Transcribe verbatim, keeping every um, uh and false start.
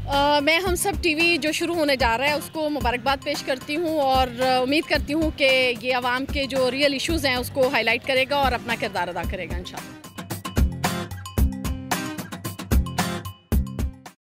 Uh, मैं हम सब टीवी जो शुरू होने जा रहा है उसको मुबारकबाद पेश करती हूँ और uh, उम्मीद करती हूँ कि ये आवाम के जो रियल इश्यूज़ हैं उसको हाईलाइट करेगा और अपना किरदार अदा करेगा इंशाल्लाह।